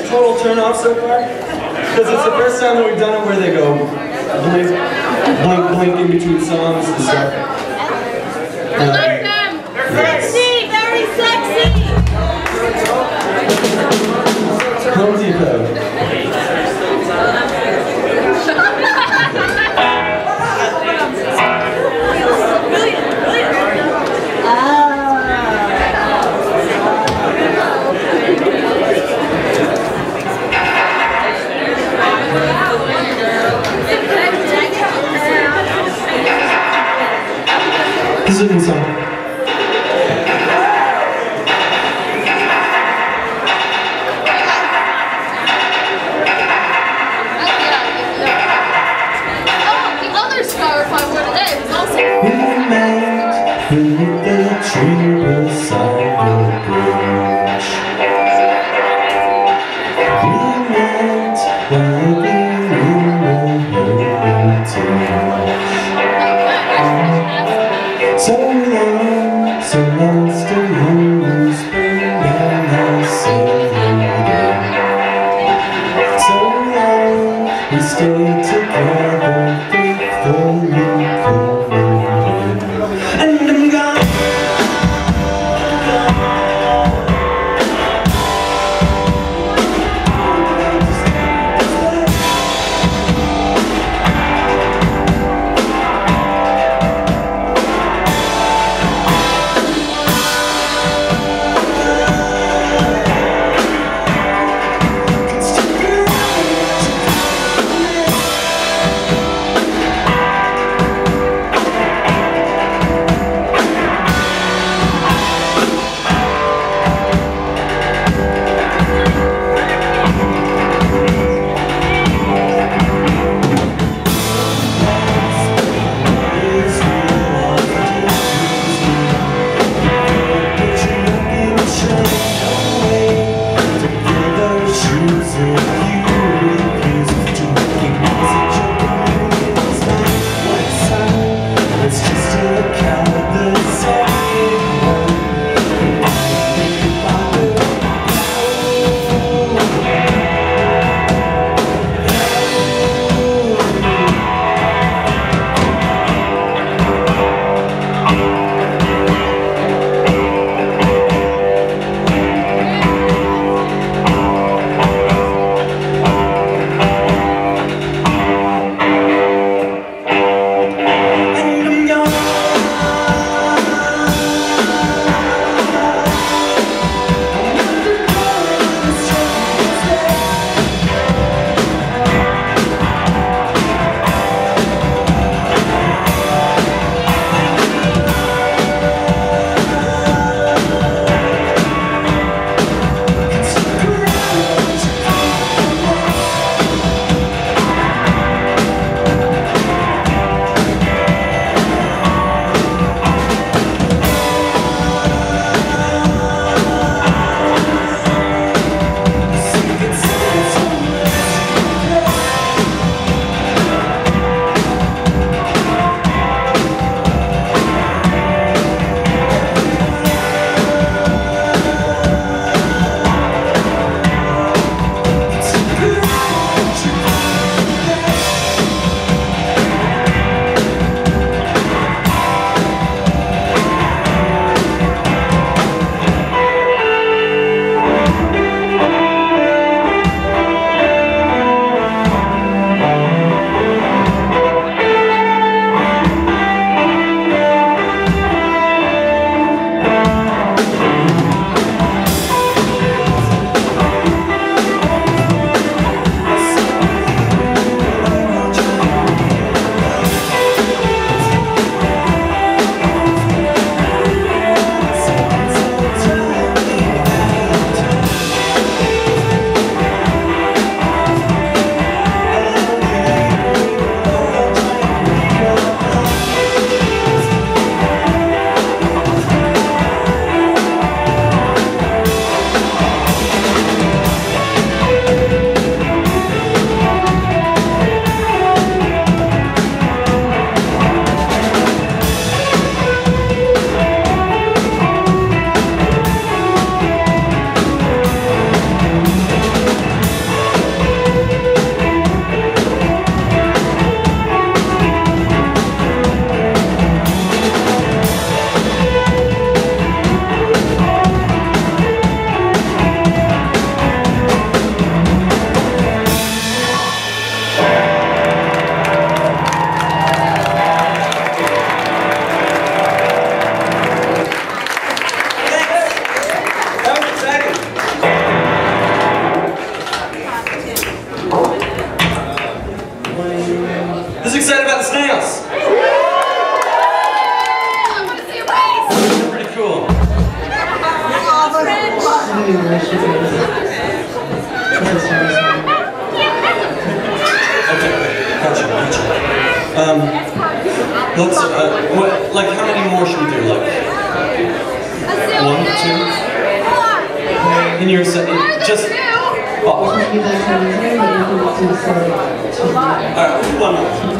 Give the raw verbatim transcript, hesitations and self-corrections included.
total turn off so far? Because it's the first time that we've done it where they go blink, blink, blink in between songs and stuff. I like them! Sexy! Very sexy! Home Depot. Pacific song. We met beneath the tree beside the bridge. We met while we were heritage. So long, so lost and lonely, spring and I separated. So long, we stayed together, faithfully committed. And I'm gone. Um, let's, uh, what, like, how many more should we do? Like, one, two? In your set, just, oh. Alright, one more.